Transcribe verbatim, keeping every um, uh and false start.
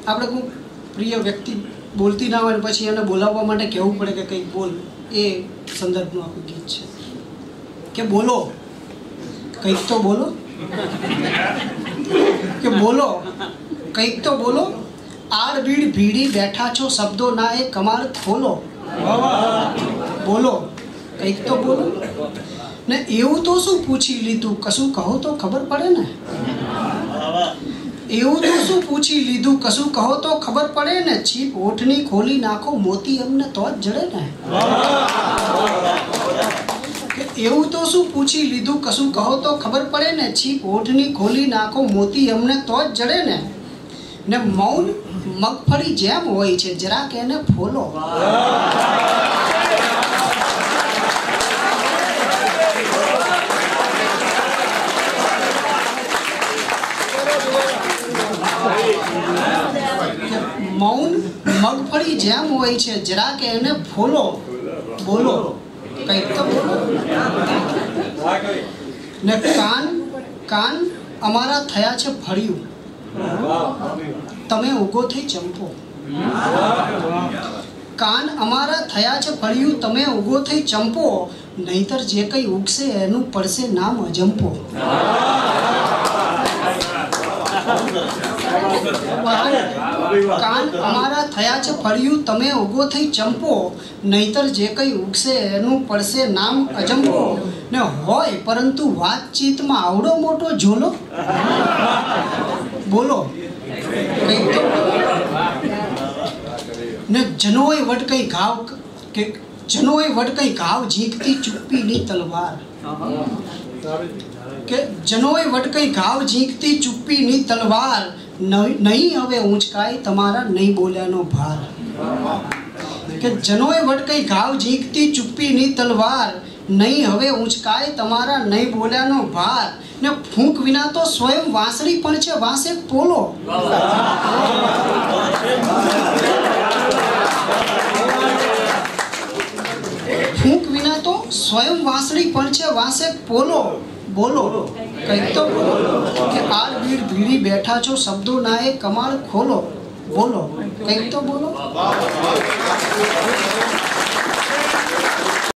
આપણે કોઈ પ્રિય વ્યક્તિ બોલતી ના હોય પછી એને બોલાવવા માટે કહેવું પડે કે કંઈક બોલ, એ સંદર્ભનું આખું ગીત છે કે બોલો, કંઈક તો બોલો, કે બોલો કંઈક તો બોલો, આડબીડ ભીડી બેઠા છો શબ્દો ના એ કમાડ ખોલો, બોલો કંઈક તો બોલો ને. એવું તો શું પૂછી લીધું કશું કહો તો ખબર પડે ને, એવું તો શું પૂછી લીધું કશું કહો તો ખબર પડે ને. છીપ ઓઠની ખોલી નાખો મોતી અમને તો જ જડે ને. એવું તો શું પૂછી લીધું કશું કહો તો ખબર પડે ને. છીપ ઓઠની ખોલી નાખો મોતી અમને તો જ જડે ને. ને મૌન મગફળી જેમ હોય છે જરાક એને ફોલો. મૌન મગફળી જેમ હોય છે જરાક એને ફોલો, બોલો કંઈક તો બોલો ને. કાન કાન અમારા થયા છે ફળિયું તમે ઉગો થઈ ચંપો. કાન અમારા થયા છે ફળિયું તમે ઉગો થઈ ચંપો, નહીતર જે કંઈ ઉગશે એનું પડશે નામ અજંપો. કાન અમારા થયા છે ફળિયું તમે ઉગો થઈ ચંપો, નહીતર જે કંઈ ઉગશે એનું પડશે નામ અજંપો. ને હોય પરંતુ વાતચીતમાં આવડો મોટો ઝોલો, બોલો કંઈક તો ને. જનોય વટ કઈ ઘાવ કે જનોય વટ કઈ ઘાવ ઝીંકતી ચુપ્પીની તલવાર, કે જનોય વટ કઈ ઘાવ ઝીંકતી ચુપ્પીની તલવાર, નહીં હવે ઊંચકાય તમારા નહીં બોલ્યાનો ભાર. કે જનોય વટ કઈ ઘાવ ઝીંકતી ચુપ્પીની તલવાર, નહીં હવે ઊંચકાય તમારા નહીં બોલ્યાનો ભાર. ને ફૂંક વિના તો સ્વયં વાંસળી પણ છે વાંસે પોલો. ફૂંક વિના તો સ્વયં વાંસળી પણ છે વાંસે પોલો, બોલો કંઈક તો બોલો. કે આડ ભીડ ભીડી બેઠા છો શબ્દો ના એ કમાડ ખોલો, બોલો કંઈક તો બોલો.